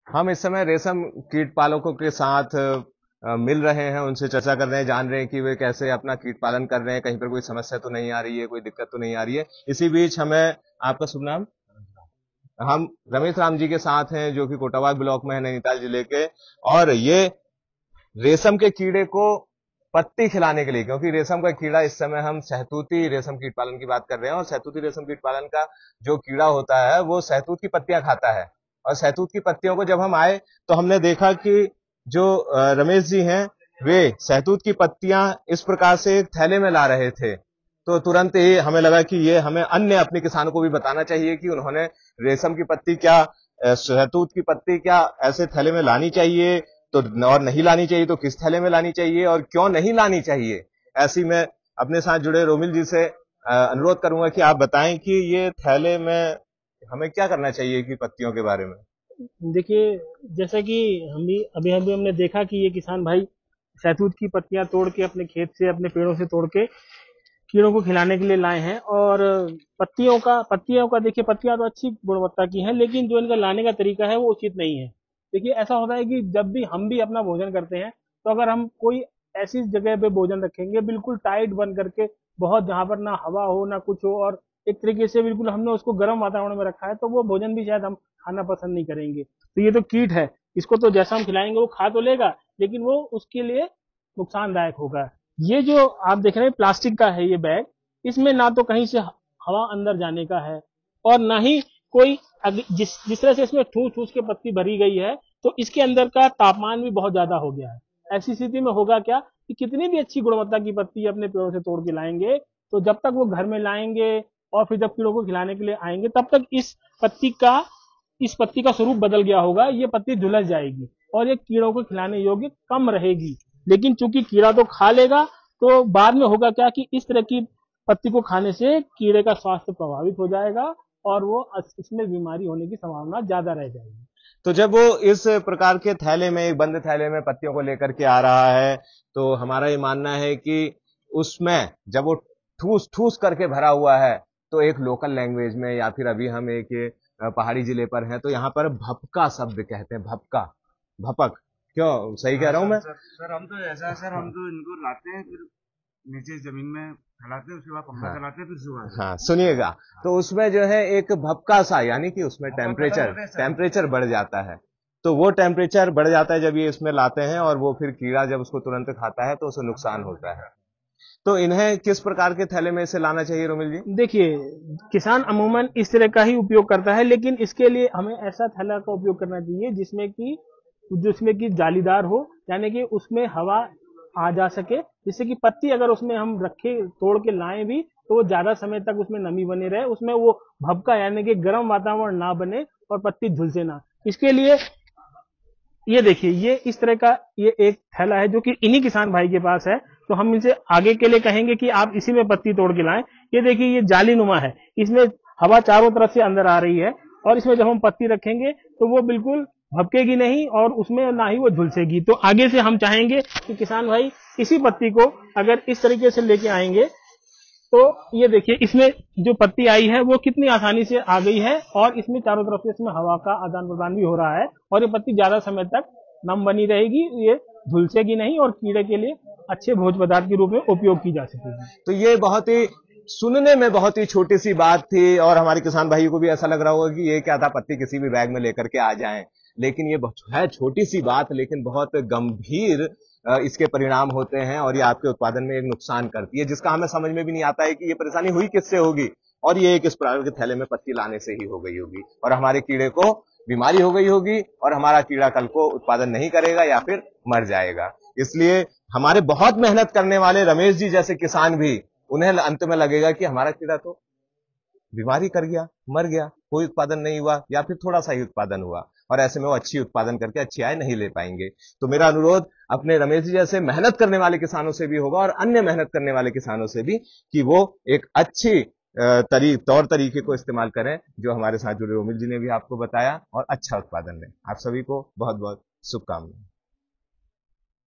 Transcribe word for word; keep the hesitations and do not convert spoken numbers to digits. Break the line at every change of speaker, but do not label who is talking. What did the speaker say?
हम इस समय रेशम कीट पालकों के साथ अ, मिल रहे हैं, उनसे चर्चा कर रहे हैं, जान रहे हैं कि वे कैसे अपना कीट पालन कर रहे हैं, कहीं पर कोई समस्या तो नहीं आ रही है, कोई दिक्कत तो नहीं आ रही है। इसी बीच हमें आपका शुभ नाम? हम रमेश राम जी के साथ हैं, जो कि कोटाबाग ब्लॉक में है, नैनीताल जिले के। और ये रेशम के कीड़े को पत्ती खिलाने के लिए, क्योंकि रेशम का कीड़ा, इस समय हम शहतूती रेशम कीट पालन की बात कर रहे हैं, और शहतूती रेशम कीट पालन का जो कीड़ा होता है वो शहतूत की पत्तियां खाता है। और शहतूत की पत्तियों को जब हम आए तो हमने देखा कि जो अ, रमेश जी हैं, वे शहतूत की पत्तियां इस प्रकार से एक थैले में ला रहे थे। तो तुरंत ही हमें लगा कि ये हमें अन्य अपने किसानों को भी बताना चाहिए कि उन्होंने रेशम की पत्ती क्या, अ, शहतूत की पत्ती क्या ऐसे थैले में लानी चाहिए, तो और नहीं लानी चाहिए तो किस थैले में लानी चाहिए और क्यों नहीं लानी चाहिए। ऐसी में अपने साथ जुड़े रोमिल जी से अ, अनुरोध करूंगा कि आप बताएं कि ये थैले में हमें क्या करना चाहिए कि पत्तियों के बारे में।
देखिए, जैसा कि हम भी अभी अभी हमने देखा कि ये किसान भाई शहतूत की पत्तियां तोड़ के अपने खेत से, अपने पेड़ों से तोड़ के कीड़ों को खिलाने के लिए लाए हैं। और पत्तियों का पत्तियों का देखिए, पत्तियां तो अच्छी गुणवत्ता की हैं, लेकिन जो इनका लाने का तरीका है वो उचित नहीं है। देखिए, ऐसा होता है कि जब भी हम भी अपना भोजन करते हैं, तो अगर हम कोई ऐसी जगह पे भोजन रखेंगे बिल्कुल टाइट बंद करके, बहुत जहां पर ना हवा हो ना कुछ हो, और एक तरीके से बिल्कुल हमने उसको गर्म वातावरण में रखा है, तो वो भोजन भी शायद हम खाना पसंद नहीं करेंगे। तो ये तो कीट है, इसको तो जैसा हम खिलाएंगे वो खा तो लेगा, लेकिन वो उसके लिए नुकसानदायक होगा। ये जो आप देख रहे हैं प्लास्टिक का है ये बैग, इसमें ना तो कहीं से हवा अंदर जाने का है, और ना ही कोई जिस जिस तरह से इसमें ठूस ठूस के पत्ती भरी गई है, तो इसके अंदर का तापमान भी बहुत ज्यादा हो गया है। ऐसी स्थिति में होगा क्या कि कितनी भी अच्छी गुणवत्ता की पत्ती अपने पेड़ों से तोड़ के लाएंगे, तो जब तक वो घर में लाएंगे और फिर जब कीड़ों को खिलाने के लिए आएंगे, तब तक इस पत्ती का इस पत्ती का स्वरूप बदल गया होगा, ये पत्ती झुलस जाएगी और ये कीड़ों को खिलाने योग्य कम रहेगी। लेकिन चूंकि कीड़ा तो खा लेगा, तो बाद में होगा क्या कि इस तरह की पत्ती को खाने से कीड़े का स्वास्थ्य प्रभावित हो जाएगा और वो इसमें बीमारी होने की संभावना ज्यादा रह जाएगी।
तो जब वो इस प्रकार के थैले में, एक बंद थैले में पत्तियों को लेकर के आ रहा है, तो हमारा ये मानना है कि उसमें जब वो ठूस ठूस करके भरा हुआ है, तो एक लोकल लैंग्वेज में, या फिर अभी हम एक अ, पहाड़ी जिले पर हैं तो यहाँ पर भपका शब्द कहते हैं, भपका, भपक। क्यों, सही कह रहा हूं मैं?
सर सर हम तो ऐसा है सर, हम तो इनको लाते हैं, फिर नीचे जमीन में फैलाते हैं, उसके बाद पंखा
हाँ
चलाते हैं, फिर सुबह
हाँ, सुनिएगा। तो उसमें जो है एक भपका सा, यानी कि उसमें
हवा खत्म
टेम्परेचर
हो गया सर।
टेम्परेचर बढ़ जाता है। तो वो टेम्परेचर बढ़ जाता है जब ये इसमें लाते हैं, और वो फिर कीड़ा जब उसको तुरंत खाता है तो उसे नुकसान होता है। तो इन्हें किस प्रकार के थैले में इसे लाना चाहिए रोमिल जी?
देखिए, किसान अमूमन इस तरह का ही उपयोग करता है, लेकिन इसके लिए हमें ऐसा थैला का उपयोग करना चाहिए जिसमें कि जिसमें कि जालीदार हो, यानी कि उसमें हवा आ जा सके, जिससे कि पत्ती अगर उसमें हम रखे तोड़ के लाएं भी, तो वो ज्यादा समय तक उसमें नमी बनी रहे, उसमें वो भपका यानी कि गर्म वातावरण ना बने और पत्ती झुलसे ना। इसके लिए ये देखिए, ये इस तरह का ये एक थैला है जो कि इन्हीं किसान भाई के पास है। तो हम इनसे आगे के लिए कहेंगे कि आप इसी में पत्ती तोड़ के लाएं। ये देखिए, ये जाली नुमा है, इसमें हवा चारों तरफ से अंदर आ रही है, और इसमें जब हम पत्ती रखेंगे तो वो बिल्कुल भपकेगी नहीं और उसमें ना ही वो झुलसेगी। तो आगे से हम चाहेंगे कि किसान भाई इसी पत्ती को अगर इस तरीके से लेके आएंगे, तो ये देखिए इसमें जो पत्ती आई है वो कितनी आसानी से आ गई है, और इसमें चारों तरफ से इसमें हवा का आदान प्रदान भी हो रहा है, और ये पत्ती ज्यादा समय तक नम बनी रहेगी, ये झुलसेगी नहीं और कीड़े के लिए अच्छे भोज्य पदार्थ के रूप में उपयोग की जा सकेगी।
तो ये बहुत ही सुनने में बहुत ही छोटी सी बात थी, और हमारे किसान भाइयों को भी ऐसा लग रहा होगा कि ये क्या था, पत्ती किसी भी बैग में लेकर के आ जाएं। लेकिन ये है छोटी सी बात, लेकिन बहुत गंभीर अ, इसके परिणाम होते हैं, और ये आपके उत्पादन में एक नुकसान करती है, जिसका हमें समझ में भी नहीं आता है कि ये परेशानी हुई किससे होगी, और ये एक इस प्रकार के थैले में पत्ती लाने से ही हो गई होगी, और हमारे कीड़े को बीमारी हो गई होगी, और हमारा कीड़ा कल को उत्पादन नहीं करेगा या फिर मर जाएगा। इसलिए हमारे बहुत मेहनत करने वाले रमेश जी जैसे किसान भी, उन्हें अंत में लगेगा कि हमारा कीड़ा तो बीमारी कर गया, मर गया, कोई उत्पादन नहीं हुआ, या फिर थोड़ा सा ही उत्पादन हुआ, और ऐसे में वो अच्छी उत्पादन करके अच्छी आय नहीं ले पाएंगे। तो मेरा अनुरोध अपने रमेश जी जैसे मेहनत करने वाले किसानों से भी होगा, और अन्य मेहनत करने वाले किसानों से भी, कि वो एक अच्छी तरी तौर तरीके को इस्तेमाल करें, जो हमारे साथ जुड़े रोमिल जी ने भी आपको बताया, और अच्छा उत्पादन लें। आप सभी को बहुत बहुत शुभकामनाएं।